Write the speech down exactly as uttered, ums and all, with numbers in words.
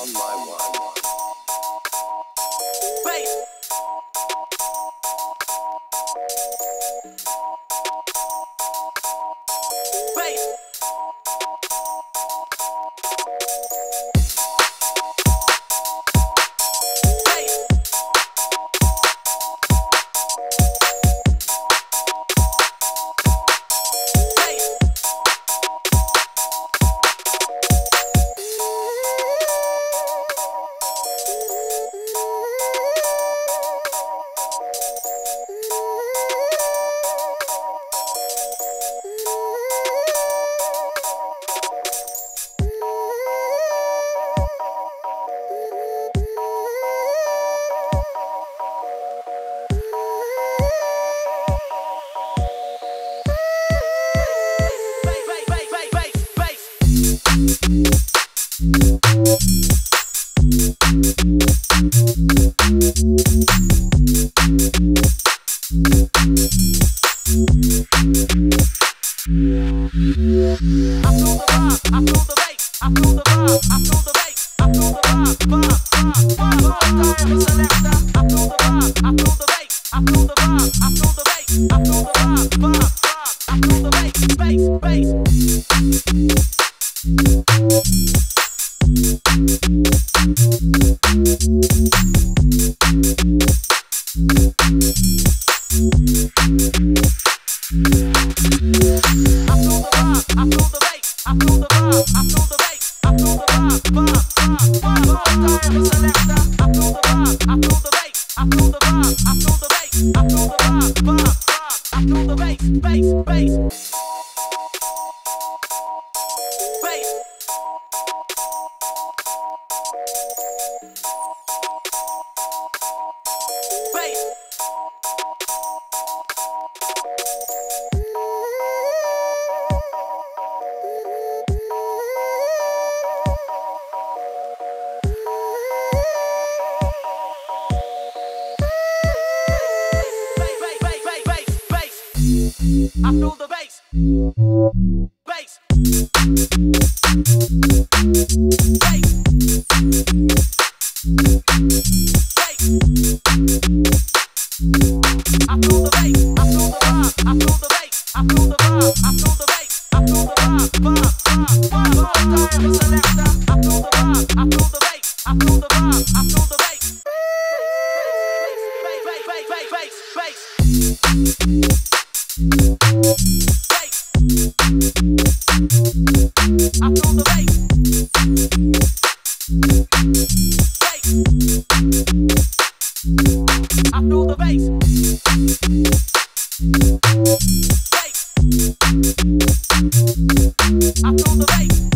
on my one. Bass. Bass. I feel the bass. Bass. Bass. Bass. I feel the bass. I feel the vibe. I feel the bass. I feel the vibe. I feel the bass. I feel the vibe. Vibe. Vibe. Vibe. Time selector. I feel the vibe. I feel the bass. I feel the vibe. I feel the bass. Bass. Bass. Bass. Bass. Bass. Bass. Bass. I feel the bass. Bass. I feel the bass. Bass. I feel the bass.